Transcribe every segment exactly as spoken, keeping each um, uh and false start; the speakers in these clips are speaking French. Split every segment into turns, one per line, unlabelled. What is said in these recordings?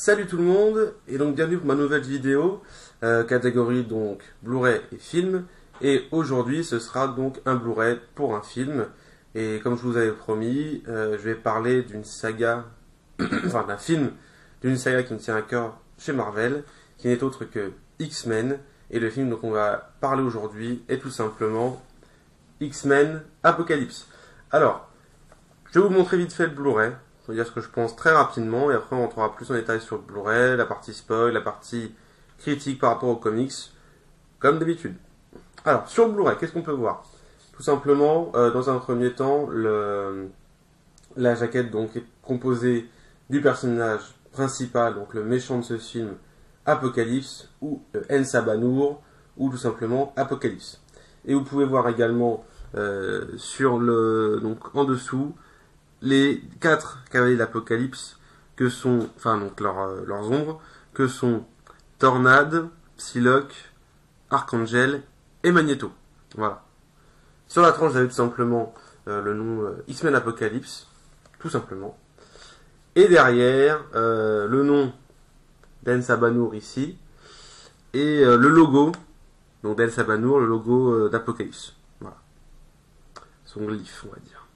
Salut tout le monde, et donc bienvenue pour ma nouvelle vidéo, euh, catégorie donc Blu-ray et film, et aujourd'hui ce sera donc un Blu-ray pour un film, et comme je vous avais promis, euh, je vais parler d'une saga, enfin d'un film, d'une saga qui me tient à cœur chez Marvel, qui n'est autre que X-Men, et le film dont on va parler aujourd'hui est tout simplement X-Men Apocalypse. Alors, je vais vous montrer vite fait le Blu-ray. Je vais dire ce que je pense très rapidement et après on rentrera plus en détail sur le Blu-ray, la partie spoil, la partie critique par rapport aux comics, comme d'habitude. Alors, sur le Blu-ray, qu'est-ce qu'on peut voir? Tout simplement, euh, dans un premier temps, le, la jaquette donc est composée du personnage principal, donc le méchant de ce film, Apocalypse, ou En-Sabah-Nur, ou tout simplement Apocalypse. Et vous pouvez voir également euh, sur le donc en dessous les quatre cavaliers de l'Apocalypse que sont, enfin donc leur, euh, leurs ombres, que sont Tornade, Psylocke, Archangel et Magneto. Voilà. Sur la tranche, vous avez tout simplement euh, le nom euh, X-Men Apocalypse, tout simplement. Et derrière, euh, le nom d'En-Sabah-Nur ici, et euh, le logo, donc d'En-Sabah-Nur, le logo euh, d'Apocalypse. Voilà. Son glyphe, on va dire.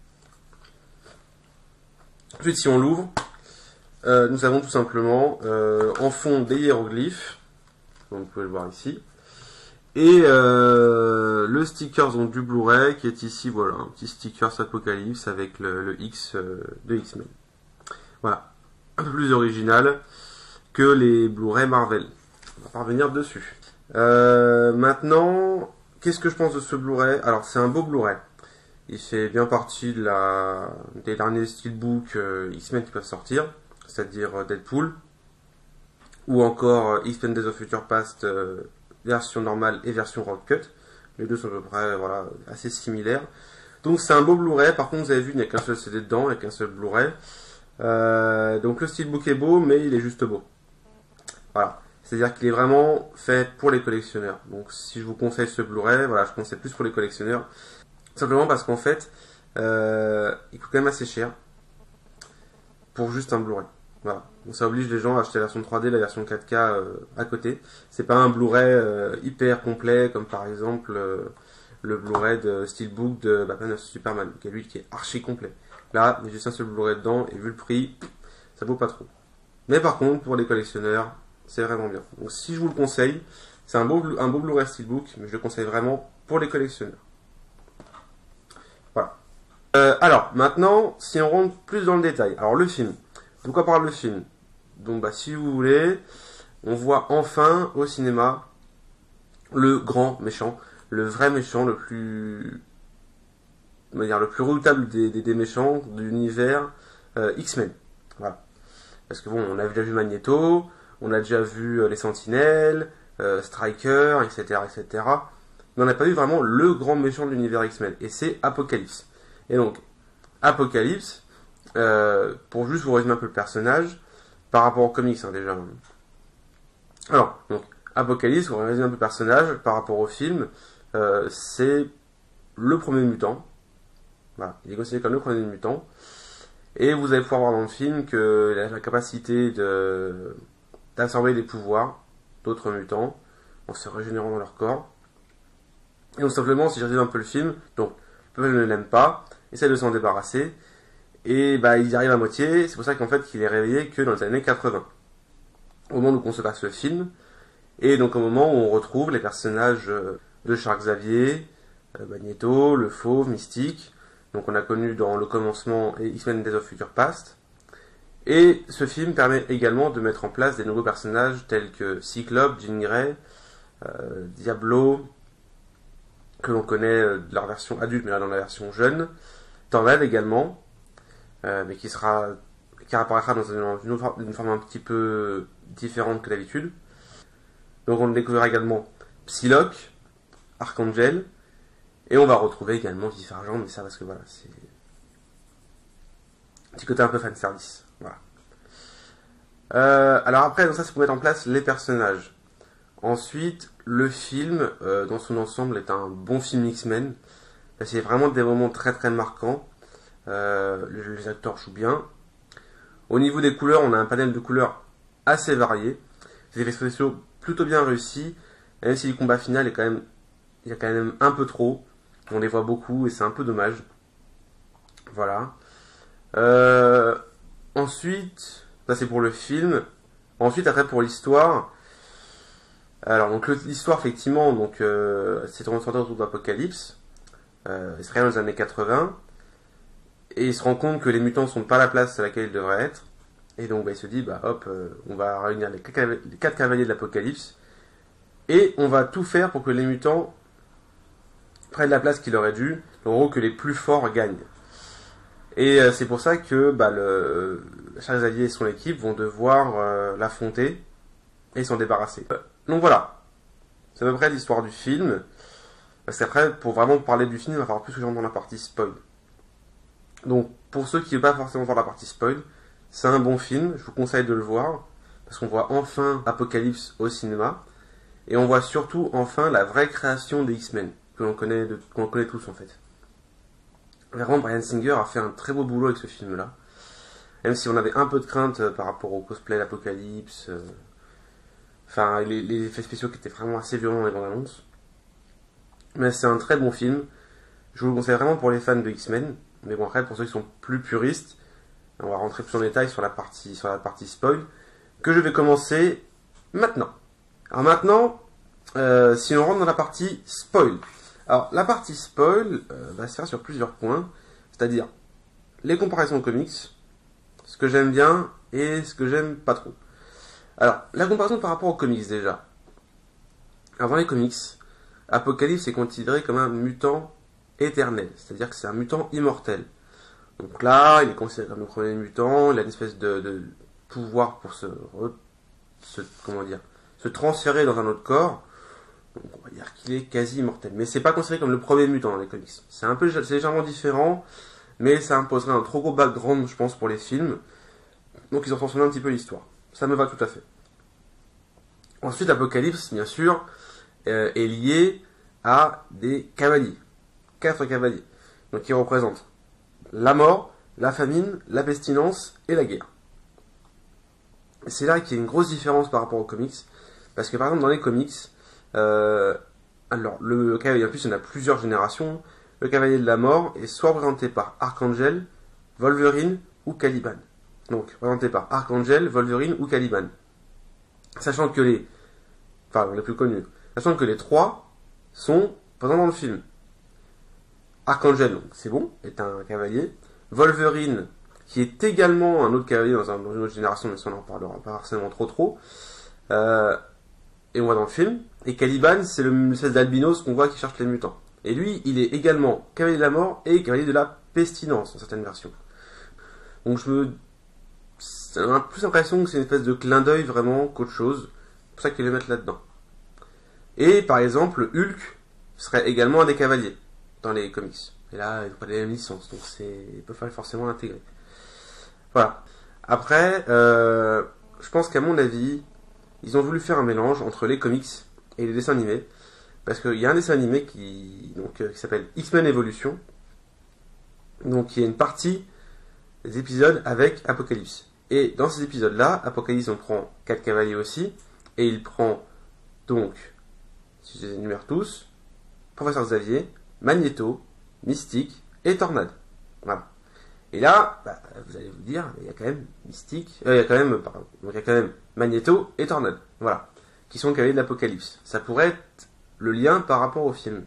Ensuite, si on l'ouvre, euh, nous avons tout simplement euh, en fond des hiéroglyphes, comme vous pouvez le voir ici, et euh, le sticker donc, du Blu-ray qui est ici, voilà, un petit sticker Apocalypse avec le, le X euh, de X-Men. Voilà, un peu plus original que les Blu-ray Marvel. On va pas revenir dessus. Euh, maintenant, qu'est-ce que je pense de ce Blu-ray? Alors, c'est un beau Blu-ray. Il fait bien partie de la, des derniers steelbooks euh, X-Men qui peuvent sortir, c'est-à-dire euh, Deadpool, ou encore euh, X-Men Days of Future Past, euh, version normale et version Road Cut. Les deux sont à peu près voilà, assez similaires. Donc c'est un beau Blu-ray, par contre vous avez vu, il n'y a qu'un seul C D dedans, il n'y a qu'un seul Blu-ray. Euh, donc le steelbook est beau, mais il est juste beau. Voilà. C'est-à-dire qu'il est vraiment fait pour les collectionneurs. Donc si je vous conseille ce Blu-ray, voilà, je conseille plus pour les collectionneurs. Simplement parce qu'en fait, euh, il coûte quand même assez cher pour juste un Blu-ray. Voilà. Donc ça oblige les gens à acheter la version trois D, la version quatre K euh, à côté. C'est pas un Blu-ray euh, hyper complet comme par exemple euh, le Blu-ray de Steelbook de Batman versus Superman, qui est lui qui est archi complet. Là, il y a juste un seul Blu-ray dedans et vu le prix, ça vaut pas trop. Mais par contre, pour les collectionneurs, c'est vraiment bien. Donc si je vous le conseille, c'est un beau, un beau Blu-ray Steelbook, mais je le conseille vraiment pour les collectionneurs. Voilà. Euh, alors, maintenant, si on rentre plus dans le détail. Alors, le film. De quoi parle le film? Donc, bah, si vous voulez, on voit enfin au cinéma le grand méchant, le vrai méchant, le plus, on va dire, le plus redoutable des, des, des méchants de l'univers euh, X-Men. Voilà. Parce que bon, on a déjà vu Magneto, on a déjà vu euh, les Sentinelles, euh, Striker, et cetera, et cetera. Mais on n'a pas vu vraiment le grand méchant de l'univers X-Men, et c'est Apocalypse. Et donc, Apocalypse, euh, pour juste vous résumer un peu le personnage, par rapport aux comics hein, déjà. Alors, donc, Apocalypse, pour résumer un peu le personnage, par rapport au film, euh, c'est le premier mutant. Voilà, il est considéré comme le premier mutant. Et vous allez pouvoir voir dans le film qu'il a la capacité de d'absorber les pouvoirs d'autres mutants, en se régénérant dans leur corps. Et donc simplement, si je résume un peu le film, donc Paul ne l'aime pas, essaie de s'en débarrasser, et bah il y arrive à moitié, c'est pour ça qu'en fait qu'il est réveillé que dans les années quatre-vingts. Au moment où on se passe le film, et donc au moment où on retrouve les personnages de Charles Xavier, Magneto, le Fauve, Mystique, donc on a connu dans le commencement et X-Men Days of Future Past. Et ce film permet également de mettre en place des nouveaux personnages tels que Cyclope, Jean Grey, euh, Diablo, que l'on connaît de leur version adulte, mais là dans la version jeune. Tornade également, euh, mais qui sera, qui apparaîtra dans une, une, autre, une forme un petit peu différente que d'habitude. Donc on découvrira également Psylocke, Archangel, et on va retrouver également Divergent, mais ça parce que voilà, c'est un petit côté un peu fanservice. Voilà. Euh, alors après, donc ça c'est pour mettre en place les personnages. Ensuite, le film, euh, dans son ensemble, est un bon film X-Men. C'est vraiment des moments très très marquants. Euh, les, les acteurs jouent bien. Au niveau des couleurs, on a un panel de couleurs assez variés, des effets spéciaux plutôt bien réussis, même si le combat final est quand même, il y a quand même un peu trop, on les voit beaucoup et c'est un peu dommage. Voilà. Euh, ensuite, ça c'est pour le film. Ensuite, après pour l'histoire. Alors donc l'histoire effectivement, donc euh, c'est tourné autour de l'Apocalypse. Euh, il serait dans les années quatre-vingts et il se rend compte que les mutants sont pas à la place à laquelle ils devraient être. Et donc bah, il se dit bah hop, euh, on va réunir les quatre cavaliers de l'Apocalypse et on va tout faire pour que les mutants prennent la place qu'il aurait dû. En gros que les plus forts gagnent. Et euh, c'est pour ça que bah, le, Charles Xavier et son équipe vont devoir euh, l'affronter et s'en débarrasser. Euh, donc voilà, c'est à peu près l'histoire du film. Parce qu'après, pour vraiment parler du film, il va falloir plus que j'entre dans la partie spoil. Donc pour ceux qui ne veulent pas forcément voir la partie spoil, c'est un bon film, je vous conseille de le voir. Parce qu'on voit enfin Apocalypse au cinéma. Et on voit surtout enfin la vraie création des X-Men, que l'on connaît, de, qu'on connaît tous en fait. Vraiment, Bryan Singer a fait un très beau boulot avec ce film-là. Même si on avait un peu de crainte euh, par rapport au cosplay d'Apocalypse. Euh... Enfin, les, les effets spéciaux qui étaient vraiment assez violents dans les bandes annonces. Mais c'est un très bon film. Je vous le conseille vraiment pour les fans de X-Men. Mais bon, après, pour ceux qui sont plus puristes, on va rentrer plus en détail sur la partie, sur la partie spoil. Que je vais commencer maintenant. Alors maintenant, euh, si on rentre dans la partie spoil. Alors, la partie spoil euh, va se faire sur plusieurs points, c'est-à-dire les comparaisons aux comics, ce que j'aime bien et ce que j'aime pas trop. Alors, la comparaison par rapport aux comics déjà. Alors, dans les comics, Apocalypse est considéré comme un mutant éternel, c'est-à-dire que c'est un mutant immortel. Donc là, il est considéré comme le premier mutant, il a une espèce de, de pouvoir pour se, re, se, comment dire, se transférer dans un autre corps. Donc on va dire qu'il est quasi immortel. Mais c'est pas considéré comme le premier mutant dans les comics. C'est un peu, c'est légèrement différent, mais ça imposerait un trop gros background, je pense, pour les films. Donc ils ont transformé un petit peu l'histoire. Ça me va tout à fait. Ensuite, Apocalypse, bien sûr, euh, est lié à des cavaliers. Quatre cavaliers. Donc qui représentent la mort, la famine, la pestilence et la guerre. Et c'est là qu'il y a une grosse différence par rapport aux comics. Parce que par exemple, dans les comics, Euh, alors, le cavalier, en plus, il y en a plusieurs générations. Le cavalier de la mort est soit présenté par Archangel, Wolverine ou Caliban. Donc, présenté par Archangel, Wolverine ou Caliban. Sachant que les, enfin, les plus connus, sachant que les trois sont présents dans le film. Archangel, donc c'est bon, est un cavalier. Wolverine, qui est également un autre cavalier dans, un, dans une autre génération, mais ça on n'en parlera pas forcément trop trop. Euh, et on voit dans le film. Et Caliban, c'est le espèce d'albinos qu'on voit qui cherche les mutants. Et lui, il est également cavalier de la mort et cavalier de la pestilence dans certaines versions. Donc je me... j'ai plus l'impression que c'est une espèce de clin d'œil vraiment qu'autre chose. C'est pour ça qu'ils le mettent là-dedans. Et par exemple, Hulk serait également un des cavaliers dans les comics. Et là, ils n'ont pas les mêmes licences, donc c'est... il peut falloir forcément l'intégrer. Voilà. Après, euh... je pense qu'à mon avis, ils ont voulu faire un mélange entre les comics et les dessins animés. Parce qu'il y a un dessin animé qui, donc, euh, qui s'appelle X-Men Evolution. Donc il y a une partie des épisodes avec Apocalypse. Et dans ces épisodes-là, Apocalypse on prend quatre cavaliers aussi. Et il prend donc, si je les énumère tous, Professeur Xavier, Magneto, Mystique et Tornade. Voilà. Et là, bah, vous allez vous dire, il y a quand même Mystique, euh, il y a quand même, pardon, donc il y a quand même Magneto et Tornade. Voilà. Qui sont cavaliers de l'Apocalypse. Ça pourrait être le lien par rapport au film.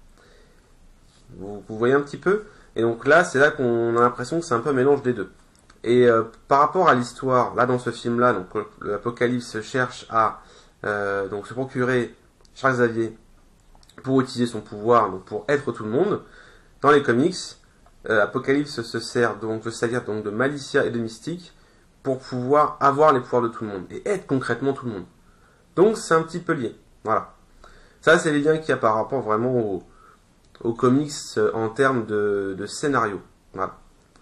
Vous, vous voyez un petit peu? Et donc là, c'est là qu'on a l'impression que c'est un peu un mélange des deux. Et euh, par rapport à l'histoire, là dans ce film-là, donc l'Apocalypse cherche à euh, donc se procurer Charles Xavier pour utiliser son pouvoir, donc pour être tout le monde. Dans les comics, euh, Apocalypse se sert donc de servir donc de Malicia et de Mystique pour pouvoir avoir les pouvoirs de tout le monde et être concrètement tout le monde. Donc c'est un petit peu lié. Voilà. Ça, c'est les liens qu'il y a par rapport vraiment aux, aux comics en termes de, de scénario. Voilà.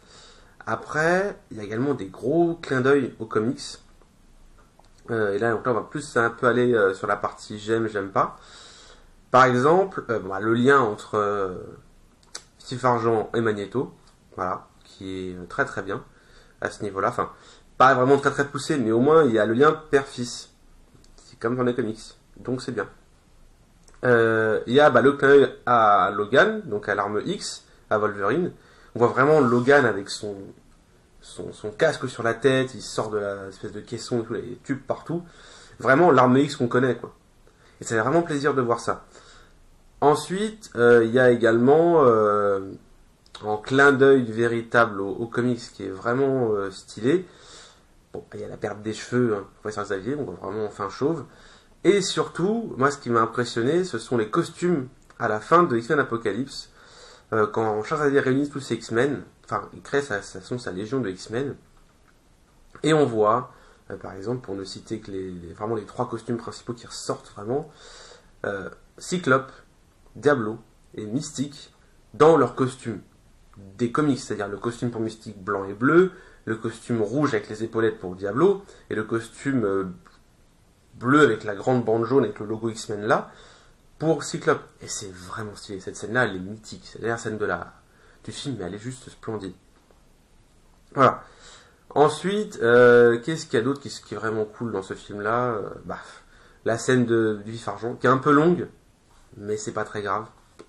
Après, il y a également des gros clins d'œil aux comics. Euh, et là, donc là, on va plus un peu aller euh, sur la partie j'aime, j'aime pas. Par exemple, euh, bah, le lien entre euh, Steve Argent et Magneto, voilà, qui est très très bien à ce niveau-là. Enfin, pas vraiment très très poussé, mais au moins il y a le lien père-fils. C'est comme dans les comics, donc c'est bien. Euh, il y a bah, le clin d'œil à Logan, donc à l'arme X, à Wolverine. On voit vraiment Logan avec son, son, son casque sur la tête, il sort de la espèce de caisson et tout, les tubes partout. Vraiment l'arme X qu'on connaît, quoi. Et ça fait vraiment plaisir de voir ça. Ensuite, euh, il y a également, euh, en clin d'œil véritable au, au comics, qui est vraiment euh, stylé. Bon, il y a la perte des cheveux, hein, professeur Xavier, on voit vraiment fin chauve. Et surtout, moi, ce qui m'a impressionné, ce sont les costumes à la fin de X-Men Apocalypse. Euh, quand Charles Xavier réunit tous ses X-Men, enfin, il crée sa, sa, sa légion de X-Men. Et on voit, euh, par exemple, pour ne citer que les, les, vraiment les trois costumes principaux qui ressortent vraiment, euh, Cyclope, Diablo et Mystique dans leurs costumes des comics, c'est-à-dire le costume pour Mystique blanc et bleu, le costume rouge avec les épaulettes pour Diablo, et le costume euh, bleu avec la grande bande jaune avec le logo X-Men là, pour Cyclope. Et c'est vraiment stylé. Cette scène-là, elle est mythique. C'est la dernière scène de la, du film, mais elle est juste splendide. Voilà. Ensuite, euh, qu'est-ce qu'il y a d'autre qui, qui est vraiment cool dans ce film-là euh, bah, la scène de, du vif argent, qui est un peu longue, mais c'est pas très grave.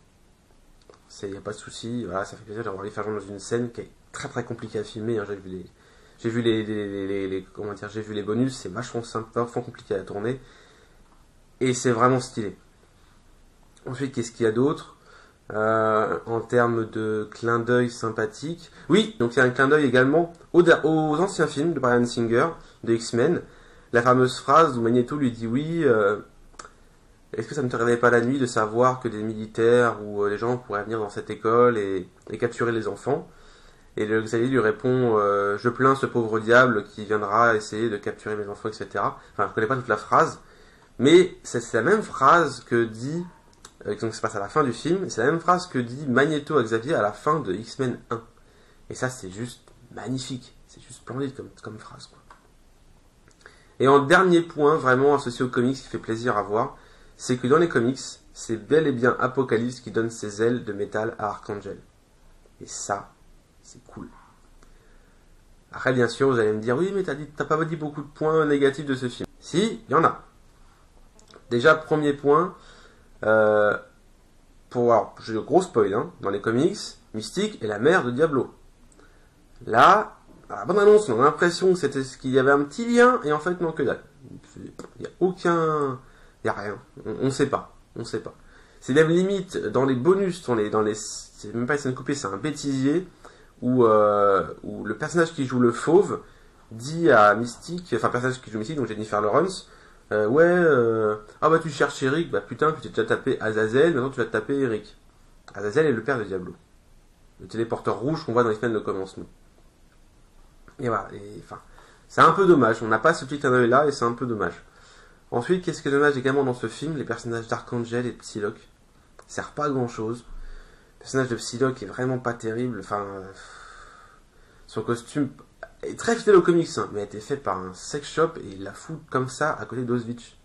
Il n'y a pas de souci. Voilà, ça fait plaisir d'avoir vif argent dans une scène qui est très très compliquée à filmer. Hein. J'ai vu les... J'ai vu les, les, les, les, les comment dire, j'ai vu les bonus, c'est vachement simple, vachement compliqué à tourner, et c'est vraiment stylé. Ensuite, qu'est-ce qu'il y a d'autre euh, en termes de clin d'œil sympathique? Oui, donc il y a un clin d'œil également aux, aux anciens films de Bryan Singer, de X-Men, la fameuse phrase où Magneto lui dit oui, euh, est-ce que ça ne te réveille pas la nuit de savoir que des militaires ou euh, des gens pourraient venir dans cette école et, et capturer les enfants? Et le Xavier lui répond euh, je plains ce pauvre diable qui viendra essayer de capturer mes enfants, et cetera. Enfin, je ne connais pas toute la phrase, mais c'est la même phrase que dit, euh, donc ça se passe à la fin du film, c'est la même phrase que dit Magneto à Xavier à la fin de X-Men un. Et ça, c'est juste magnifique, c'est juste splendide comme, comme phrase, quoi. Et en dernier point, vraiment associé aux comics, qui fait plaisir à voir, c'est que dans les comics, c'est bel et bien Apocalypse qui donne ses ailes de métal à Archangel. Et ça, c'est cool. Après, bien sûr, vous allez me dire, oui, mais t'as dit, t'as pas dit beaucoup de points négatifs de ce film. Si, il y en a. Déjà, premier point, euh, pour, alors, j'ai de gros spoil, hein, dans les comics, Mystique est la mère de Diablo. Là, à la bonne annonce, on a l'impression que c'était qu'il y avait un petit lien, et en fait, non, que dalle. Il n'y a aucun, il n'y a rien. On ne sait pas. On ne sait pas. C'est même limite, dans les bonus, dans les, dans les, c'est même pas une scène coupée, c'est un bêtisier, Où, euh, où le personnage qui joue le fauve dit à Mystique, enfin le personnage qui joue Mystique, donc Jennifer Lawrence, euh, ouais, euh, ah bah tu cherches Eric, bah putain, tu t'es déjà tapé Azazel, maintenant tu vas te taper Eric. Azazel est le père de Diablo, le téléporteur rouge qu'on voit dans les semaines de commencement. Et voilà, et, enfin, c'est un peu dommage, on n'a pas ce petit clin d'œil là, et c'est un peu dommage. Ensuite, qu'est-ce qui est dommage également dans ce film, les personnages d'Archangel et de Psylocke servent pas à grand chose. Le personnage de Psylocke est vraiment pas terrible. Enfin, euh, son costume est très fidèle aux comics, hein, mais a été fait par un sex shop et il la fout comme ça à côté d'Auschwitz.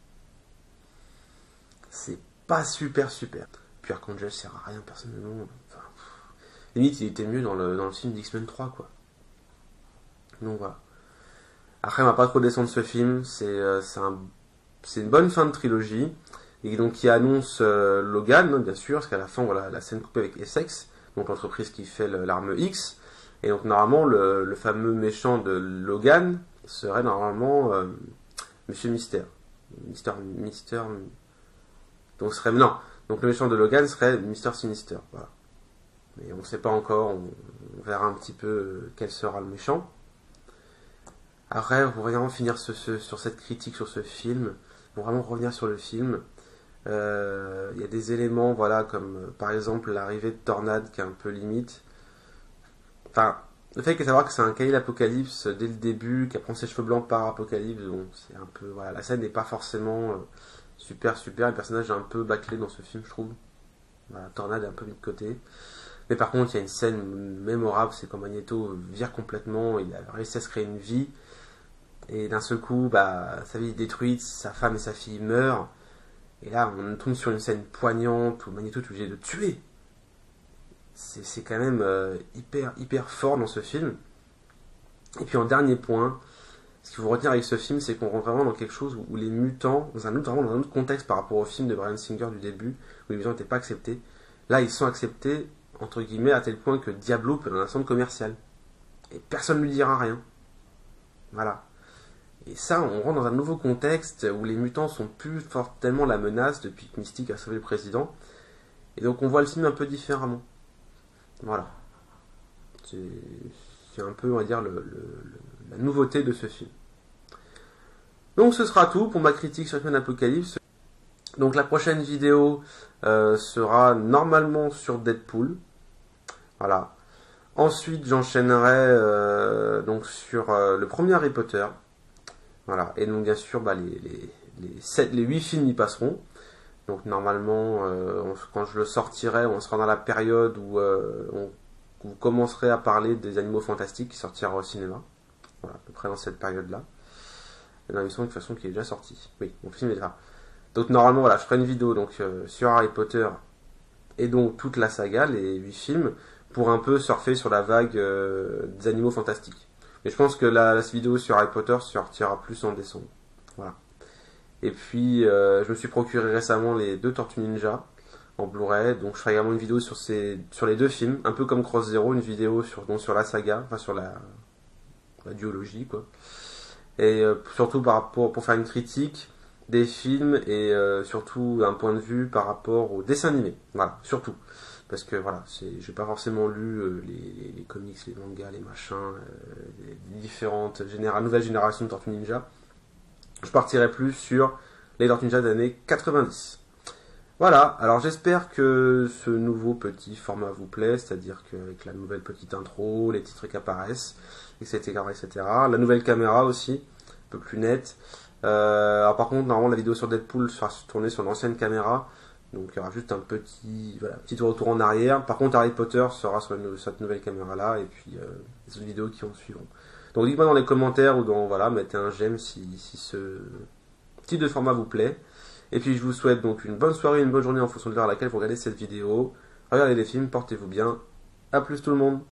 C'est pas super super. Puis Archangel sert à rien personnellement. Enfin, limite, il était mieux dans le, dans le film d'X-Men trois, quoi. Donc voilà. Après, on va pas trop descendre ce film. C'est euh, un, une bonne fin de trilogie. Et donc qui annonce euh, Logan, hein, bien sûr, parce qu'à la fin, voilà, la scène coupée avec Essex, donc l'entreprise qui fait l'arme X. Et donc normalement, le, le fameux méchant de Logan serait normalement euh, Monsieur Mystère. Mister, Mister, donc serait non. Donc le méchant de Logan serait Mister Sinister. Voilà. Mais on ne sait pas encore. On, on verra un petit peu quel sera le méchant. Après, pour vraiment finir ce, ce, sur cette critique sur ce film, pour vraiment revenir sur le film. Il euh, y a des éléments, voilà, comme euh, par exemple l'arrivée de Tornade qui est un peu limite. Enfin, le fait de savoir que c'est un Kyle Apocalypse dès le début, qui apprend ses cheveux blancs par Apocalypse, bon, c'est un peu, voilà, la scène n'est pas forcément euh, super super. Le personnage est un peu bâclé dans ce film, je trouve. Voilà, Tornade est un peu mis de côté. Mais par contre, il y a une scène mémorable, c'est quand Magneto vire complètement, il a réussi à se créer une vie, et d'un seul coup, bah, sa vie est détruite, sa femme et sa fille meurent. Et là, on tombe sur une scène poignante où Magneto est obligé de tuer. C'est quand même euh, hyper, hyper fort dans ce film. Et puis en dernier point, ce qu'il faut retenir avec ce film, c'est qu'on rentre vraiment dans quelque chose où les mutants, dans un autre, vraiment dans un autre contexte par rapport au film de Bryan Singer du début, où les mutants n'étaient pas acceptés. Là, ils sont acceptés, entre guillemets, à tel point que Diablo peut dans un centre commercial. Et personne ne lui dira rien. Voilà. Et ça, on rentre dans un nouveau contexte où les mutants sont plus fortement la menace depuis que Mystique a sauvé le président. Et donc on voit le film un peu différemment. Voilà. C'est un peu, on va dire, le, le, le, la nouveauté de ce film. Donc ce sera tout pour ma critique sur X-Men Apocalypse. Donc la prochaine vidéo euh, sera normalement sur Deadpool. Voilà. Ensuite j'enchaînerai euh, donc sur euh, le premier Harry Potter. Voilà. Et donc bien sûr bah, les, les, les, sept, les huit films y passeront. Donc normalement euh, on, quand je le sortirai, on sera dans la période où euh, on, vous commencerez à parler des Animaux Fantastiques qui sortira au cinéma. Voilà, à peu près dans cette période-là. Et dans l'émission de toute façon qui est déjà sorti. Oui, mon film est là. Donc normalement voilà, je ferai une vidéo donc euh, sur Harry Potter et donc toute la saga, les huit films, pour un peu surfer sur la vague euh, des Animaux Fantastiques. Mais je pense que la, la vidéo sur Harry Potter sortira plus en décembre. Voilà. Et puis euh, je me suis procuré récemment les deux Tortues Ninja en Blu-ray, donc je ferai également une vidéo sur ces sur les deux films, un peu comme Cross Zero, une vidéo sur donc sur la saga, enfin sur la, la duologie quoi. Et euh, surtout par rapport pour faire une critique des films et euh, surtout un point de vue par rapport aux dessins animés. Voilà, surtout. Parce que voilà, j'ai pas forcément lu euh, les, les, les comics, les mangas, les machins, euh, les différentes généra nouvelles générations de Tortues Ninja. Je partirai plus sur les Tortues Ninja des années quatre-vingt-dix. Voilà, alors j'espère que ce nouveau petit format vous plaît, c'est-à-dire qu'avec la nouvelle petite intro, les titres qui apparaissent, et cetera, et cetera. La nouvelle caméra aussi, un peu plus nette. Euh, alors par contre, normalement la vidéo sur Deadpool sera tournée sur l'ancienne caméra, donc il y aura juste un petit, voilà, petit retour en arrière. Par contre, Harry Potter sera sur la, cette nouvelle caméra-là, et puis euh, les autres vidéos qui en suivront. Donc dites-moi dans les commentaires ou dans, voilà, mettez un j'aime si, si ce type de format vous plaît. Et puis je vous souhaite donc une bonne soirée, une bonne journée en fonction de l'heure à laquelle vous regardez cette vidéo. Regardez les films, portez-vous bien. A plus tout le monde.